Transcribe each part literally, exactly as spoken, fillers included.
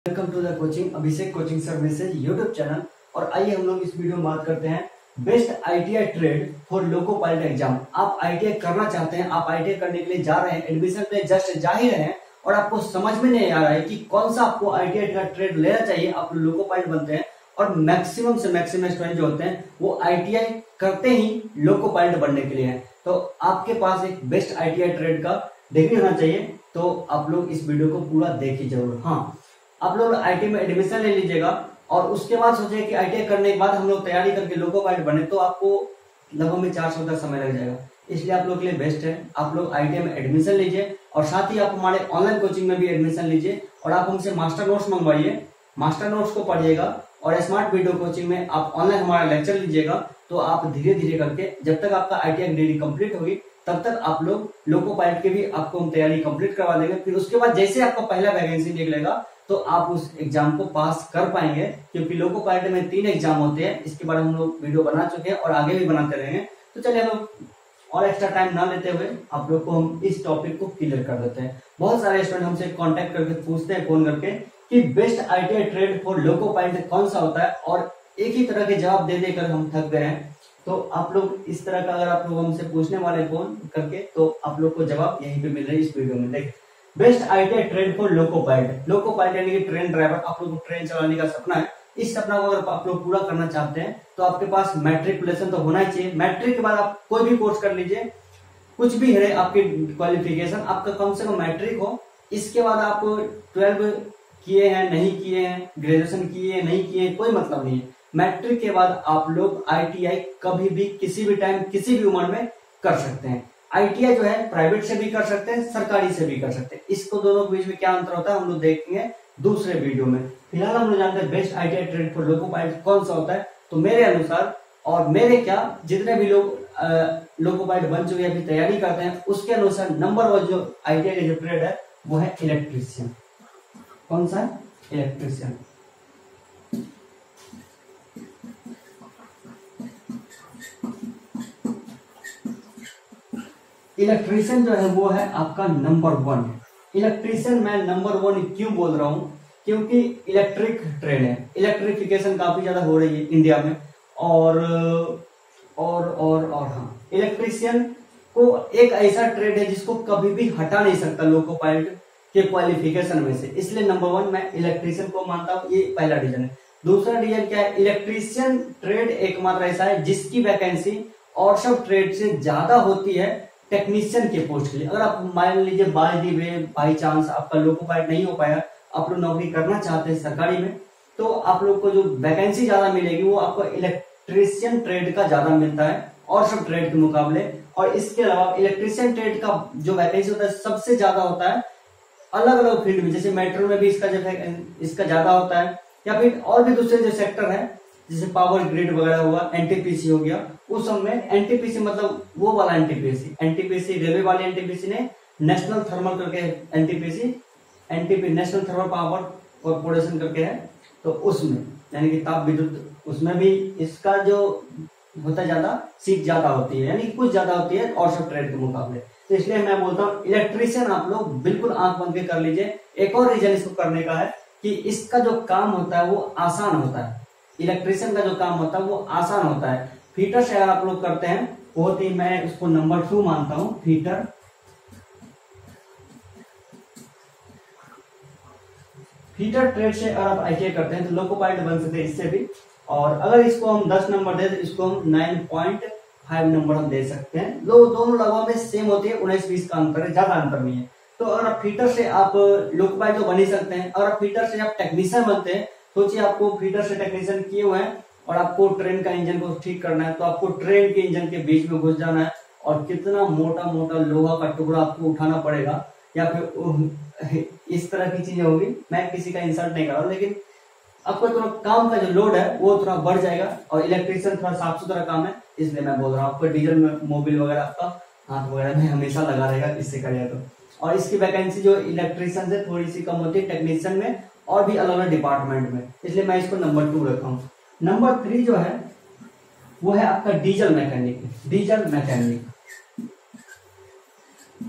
Welcome to the coaching Abhishek coaching services YouTube channel. और आइए हम लोग इस वीडियो में बात करते हैं best ITI trade for loco pilot exam. आप आईटीआई करना चाहते हैं, आप आईटीआई करने के लिए जा रहे हैं, एडमिशन पे जस्ट जा ही रहे हैं और आपको समझ में नहीं आ रहा है कि कौन सा आपको आईटीआई का ट्रेड लेना चाहिए। आप लोको पायलट बनते हैं और मैक्सिमम से मैक्सिमम स्टूडेंट जो होते हैं वो आईटीआई करते ही लोको पायलट बनने के लिए है। तो आपके पास एक बेस्ट आईटीआई ट्रेड का डिग्री होना चाहिए, तो आप लोग इस वीडियो को पूरा देखिए जरूर। हाँ, आप लोग आईटीआई में एडमिशन ले लीजिएगा और उसके बाद सोचिए कि आईटीआई करने के बाद हम लोग तैयारी करके लोको पायलट बने, तो आपको लगभग में चार सौ तक समय लग जाएगा। इसलिए आप लोग के लिए बेस्ट है आप लोग आईटीआई में एडमिशन लीजिए और साथ ही आप हमारे ऑनलाइन कोचिंग में भी एडमिशन लीजिए और आप हमसे मास्टर नोट्स मंगवाइए। मास्टर नोट्स को पढ़िएगा और स्मार्ट वीडियो कोचिंग में आप ऑनलाइन हमारा लेक्चर लीजिएगा। तो आप धीरे धीरे करके जब तक आपका आईटीआई डिग्री कंप्लीट होगी तब तक आप लोग लोको पायलट के भी आपको हम तैयारी कंप्लीट करवा देंगे। फिर उसके बाद जैसे आपका पहला वैकेंसी निकलेगा तो आप उस एग्जाम को पास कर पाएंगे, क्योंकि लोको पायलट में तीन एग्जाम होते हैं। इसके बारे में हम लोग वीडियो बना चुके हैं और आगे भी बनाते रहेंगे। तो चलिए हम लोग और एक्स्ट्रा टाइम ना लेते हुए आप लोग को हम इस टॉपिक को क्लियर कर देते हैं। बहुत सारे स्टूडेंट हमसे कांटेक्ट करके पूछते हैं फोन करके कि best ITI trade for loco pilot कौन सा होता है, और एक ही तरह के जवाब दे देकर हम थक गए हैं। तो आप लोग इस तरह का अगर आप लोग हमसे पूछने वाले फोन करके तो आप लोग को जवाब यहीं पे मिल रहा है इस वीडियो में। देखिए, best ITI trade for loco pilot. Loco pilot यानी कि ट्रेन ड्राइवर। आप लोग को ट्रेन चलाने का सपना है, इस सपना को अगर आप लोग पूरा करना चाहते हैं तो आपके पास मैट्रिकुलेशन तो होना ही चाहिए। मैट्रिक के बाद आप कोई भी कोर्स कर लीजिए, कुछ भी है आपकी क्वालिफिकेशन, आपका कम से कम मैट्रिक हो। इसके बाद आप ट्वेल्व किए हैं नहीं किए हैं, ग्रेजुएशन किए हैं नहीं किए हैं, कोई मतलब नहीं है। मैट्रिक के बाद आप लोग आईटीआई कभी भी किसी भी टाइम किसी भी उम्र में कर सकते हैं। आईटीआई जो है प्राइवेट से भी कर सकते हैं, सरकारी से भी कर सकते हैं। इसको दोनों के बीच में क्या अंतर होता है हम लोग देखेंगे दूसरे वीडियो में। फिलहाल हम लोग जानते हैं best ITI trade for loco pilot कौन सा होता है। तो मेरे अनुसार और मेरे क्या जितने भी लोग लोको पायलट बन चुके हैं, अभी तैयारी करते हैं, उसके अनुसार नंबर वन जो आईटीआई का जो ट्रेड है वो है इलेक्ट्रीशियन। कौन सा? इलेक्ट्रीशियन। इलेक्ट्रीशियन जो है वो है आपका नंबर वन। इलेक्ट्रीशियन मैं नंबर वन क्यों बोल रहा हूं, क्योंकि इलेक्ट्रिक ट्रेन है, इलेक्ट्रिफिकेशन काफी ज्यादा हो रही है इंडिया में। और और और और हाँ, इलेक्ट्रीशियन को एक ऐसा ट्रेड है जिसको कभी भी हटा नहीं सकता लोको पायलट के क्वालिफिकेशन में से, इसलिए नंबर वन मैं इलेक्ट्रीशियन को मानता हूँ। ये पहला रीजन है। दूसरा रीजन क्या है, इलेक्ट्रीशियन ट्रेड एकमात्र ऐसा है जिसकी वैकेंसी और सब ट्रेड से ज्यादा होती है टेक्नीशियन के पोस्ट के लिए। अगर आप मान लीजिए by the way by chance आपका लोको पायलट नहीं हो पाया, आप लोग नौकरी करना चाहते हैं सरकारी में, तो आप लोग को जो वैकेंसी ज्यादा मिलेगी वो आपको इलेक्ट्रीशियन ट्रेड का ज्यादा मिलता है और सब ट्रेड के मुकाबले। और इसके अलावा इलेक्ट्रीशियन ट्रेड का जो वैकेंसी होता है सबसे ज्यादा होता है अलग अलग फील्ड में, जैसे मेट्रो में भी इसका जो इसका ज्यादा होता है, या फिर और भी दूसरे जो सेक्टर है जैसे पावर ग्रिड वगैरह हुआ, एनटीपीसी हो गया, उस समय एनटीपीसी मतलब वो वाला एनटीपीसी, एनटीपीसी रेलवे वाली एनटीपीसी ने नेशनल थर्मल करके NTPC NTP national thermal power corporation करके है, तो उसमें यानी कि ताप विद्युत उसमें भी इसका जो होता है ज्यादा सीट ज्यादा होती है, यानी कि कुछ ज्यादा होती है और सब ट्रेड के मुकाबले। तो इसलिए मैं बोलता हूँ इलेक्ट्रीशियन आप लोग बिल्कुल आंख बंद के कर लीजिए। एक और रीजन इसको करने का है कि इसका जो काम होता है वो आसान होता है। इलेक्ट्रीशियन का जो काम होता है वो आसान होता है। फीटर से अगर आप लोग करते हैं बहुत ही, मैं उसको नंबर टू मानता हूं। फीटर फीटर ट्रेड से अगर आप आईटीआई करते हैं तो लोको पायलट बन सकते हैं इससे भी। और अगर इसको हम दस नंबर दे तो इसको हम नाइन पॉइंट फाइव नंबर हम दे सकते हैं। दो दोनों लगभग में सेम होती है, उन्नीस बीस का अंतर है, ज्यादा अंतर नहीं है। तो अगर आप फीटर से आप लोको पायलट तो बन ही सकते हैं। अगर आप फीटर से आप टेक्नीशियन बनते हैं, सोचिए आपको फीटर से टेक्नीशियन किए हुए हैं और आपको ट्रेन का इंजन को ठीक करना है, तो आपको ट्रेन के इंजन के बीच में घुस जाना है और कितना मोटा मोटा लोहा का टुकड़ा आपको उठाना पड़ेगा, या फिर इस तरह की चीजें होगी। मैं किसी का इंसल्ट नहीं कर रहा हूँ, लेकिन आपको थोड़ा काम का जो लोड है वो थोड़ा बढ़ जाएगा। और इलेक्ट्रिशियन थोड़ा साफ सुथरा काम है, इसलिए मैं बोल रहा हूँ। आपको डीजल में मोबिल वगैरह आपका हाथ वगैरह में हमेशा लगा रहेगा इससे करिए तो। और इसकी वैकेंसी जो इलेक्ट्रिशियन से थोड़ी सी कम होती है टेक्नीशियन में और भी अलग अलग डिपार्टमेंट में, इसलिए मैं इसको नंबर टू रखा हूँ। नंबर थ्री जो है वो है आपका डीजल मैकेनिक। डीजल मैकेनिक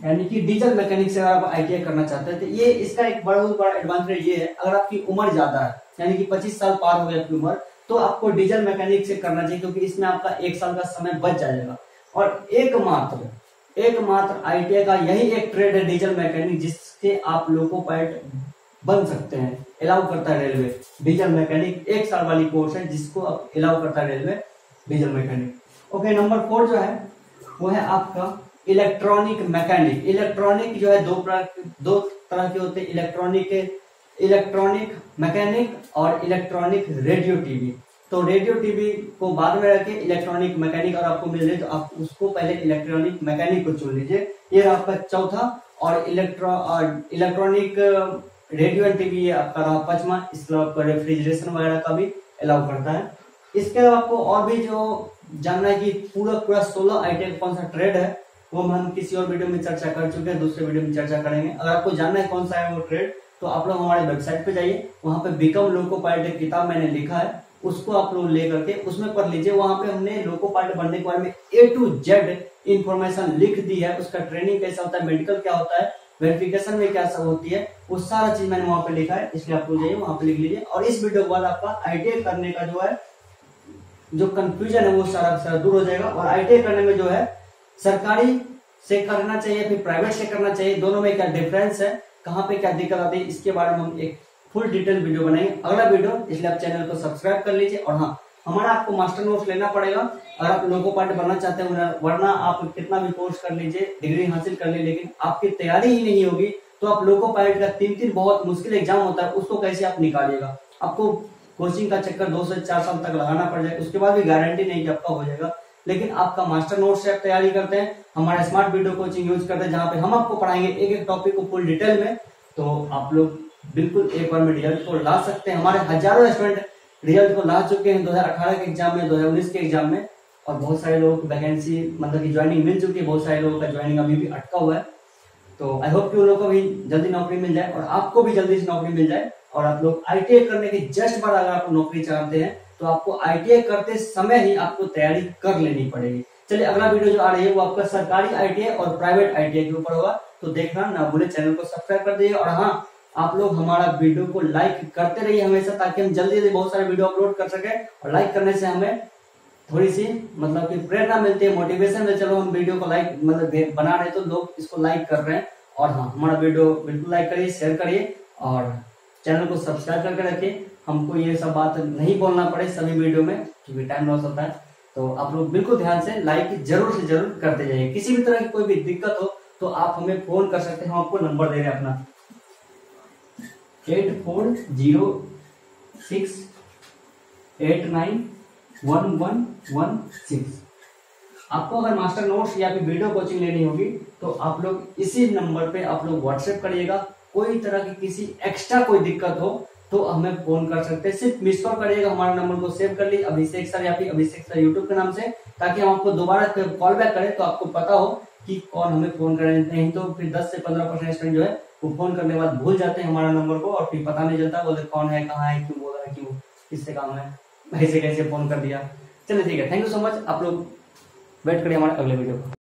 यानी कि डीजल मैकेनिक से अगर आप आईटीआई करना चाहते हैं तो ये इसका एक बड़ा बड़ा एडवांटेज ये है, अगर आपकी उम्र ज्यादा है यानी कि पच्चीस साल पार हो गई आपकी उम्र, तो आपको डीजल मैकेनिक से करना चाहिए, क्योंकि इसमें आपका एक साल का समय बच जाएगा। और एकमात्र एकमात्र आईटीआई का यही एक ट्रेड है डीजल मैकेनिक, जिससे आप लोको पायलट बन सकते हैं, अलाउ करता है रेलवे। डीजल मैकेनिक एक साल वाली कोर्स है जिसको अब अलाउ करता है railway, diesel mechanic. Okay, number four जो है वो है आपका इलेक्ट्रॉनिक मैकेनिक। इलेक्ट्रॉनिक जो है दो दो तरह के होते हैं, इलेक्ट्रॉनिक इलेक्ट्रॉनिक मैकेनिक और इलेक्ट्रॉनिक रेडियो टीवी। तो रेडियो टीवी को बाद में रखे, इलेक्ट्रॉनिक मैकेनिक और आपको मिल जाए तो आप उसको पहले इलेक्ट्रॉनिक मैकेनिक को चुन लीजिए। ये आपका चौथा, और electro electronic radio and TV आपका रहा पांचवा। इसके अलावा आपका रेफ्रिजरेशन वगैरह का भी अलाउ करता है। इसके अलावा आपको और भी जो जानना है कि पूरा पूरा सोलह आईटीआई कौन सा ट्रेड है, वो हम किसी और वीडियो में चर्चा कर चुके हैं, दूसरे वीडियो में चर्चा करेंगे। अगर आपको जानना है कौन सा है वो ट्रेड, तो आप लोग हमारे वेबसाइट पे जाइए, वहां पे बिकम लोको पायलट एक किताब मैंने लिखा है, उसको आप लोग ले करके उसमें पढ़ लीजिए। वहां पे हमने लोको पायलट बनने के बारे में ए टू जेड इंफॉर्मेशन लिख दी है। उसका ट्रेनिंग कैसा होता है, मेडिकल क्या होता है, वेरिफिकेशन में क्या सब होती है, वो सारा चीज मैंने वहां पे लिखा है, इसलिए आप लोग जाइए वहां पे लिख लीजिए। और इस वीडियो के बाद आपका आईटीआई करने का जो है जो कंफ्यूजन है वो सारा सारा दूर हो जाएगा। और आईटीआई करने में जो है सरकारी से करना चाहिए फिर प्राइवेट से करना चाहिए, दोनों में क्या डिफरेंस है, कहाँ पे क्या दिक्कत आती है, इसके बारे में हम एक फुल डिटेल वीडियो बनाएंगे अगला वीडियो, इसलिए आप चैनल को सब्सक्राइब कर लीजिए। और हाँ, हमारा आपको मास्टर नोट्स लेना पड़ेगा अगर आप लोको पायलट बनना चाहते हैं, वरना आप कितना भी कोर्स कर लीजिए, डिग्री हासिल कर लीजिए, लेकिन आपकी तैयारी ही नहीं होगी तो आप लोको पायलट का तीन तीन बहुत मुश्किल एग्जाम होता है, उसको कैसे आप निकालिएगा। आपको कोचिंग का चक्कर दो से चार साल तक लगाना पड़ जाएगा, उसके बाद भी गारंटी नहीं कि आपका हो जाएगा। लेकिन आपका मास्टर नोट से आप तैयारी करते हैं, हमारा स्मार्ट वीडियो कोचिंग यूज करते हैं, जहां पे हम आपको पढ़ाएंगे एक एक टॉपिक को फुल डिटेल में, तो आप लोग बिल्कुल एक बार में रिजल्ट को ला सकते हैं। हमारे हजारों स्टूडेंट रिजल्ट को ला चुके हैं दो हजार अठारह के एग्जाम में, दो हजार उन्नीस के एग्जाम में, और बहुत सारे लोगों को वैकेंसी मतलब की ज्वाइनिंग मिल चुकी है, बहुत सारे लोगों का ज्वाइनिंग अभी भी अटका हुआ है। तो आई होप कि उन लोगों को भी जल्दी नौकरी मिल जाए और आपको भी जल्दी से नौकरी मिल जाए। और आप लोग आईटीआई करने के जस्ट बाद अगर आप नौकरी चाहते हैं तो आपको आईटीआई करते समय ही आपको तैयारी कर लेनी पड़ेगी। चलिए, अगला वीडियो जो आ रही है वो आपका सरकारी आईटीआई और प्राइवेट आईटीआई के ऊपर होगा, तो देखना ना भूले, चैनल को सब्सक्राइब कर दीजिए। और हाँ, आप लोग हमारा वीडियो को लाइक करते रहिए हमेशा, ताकि हम जल्दी जल्दी बहुत सारे वीडियो अपलोड कर सके। और लाइक करने से हमें थोड़ी सी मतलब कि प्रेरणा मिलती है, मोटिवेशन है, चलो हम वीडियो को लाइक मतलब बना रहे तो लोग इसको लाइक कर रहे हैं। और हाँ, हमारा वीडियो बिल्कुल लाइक करिए, शेयर करिए और चैनल को सब्सक्राइब करके रखिए, हमको ये सब बात नहीं बोलना पड़े सभी वीडियो में, क्योंकि टाइम लॉस होता है। तो आप लोग बिल्कुल ध्यान से लाइक जरूर से जरूर करते जाइए। किसी भी तरह की कोई भी दिक्कत हो तो आप हमें फोन कर सकते हैं, हम आपको नंबर दे रहे हैं अपना eight four zero six eight nine one one one six. आपको अगर मास्टर नोट्स या फिर वीडियो कोचिंग लेनी होगी तो आप लोग इसी नंबर पे आप लोग व्हाट्सएप करिएगा। कोई तरह की किसी एक्स्ट्रा कोई दिक्कत हो तो हमें फोन कर सकते हैं, सिर्फ मिस कॉल करिएगा, हमारा नंबर को सेव कर लीजिए अभिषेक सर या फिर अभिषेक सर यूट्यूब के नाम से, ताकि हम आपको दोबारा कॉल बैक करें तो आपको पता हो कि कौन हमें फोन करें। नहीं तो फिर दस से पंद्रह परसेंट स्टूडेंट जो है वो फोन करने के बाद भूल जाते हैं हमारा नंबर को, और फिर पता नहीं चलता, बोलते कौन है, कहाँ है, क्यों बोल रहा है, क्यों, किससे काम है, ऐसे कैसे फोन कर दिया। चलिए ठीक है, थैंक यू सो मच। आप लोग वेट करिए हमारे अगले वीडियो को।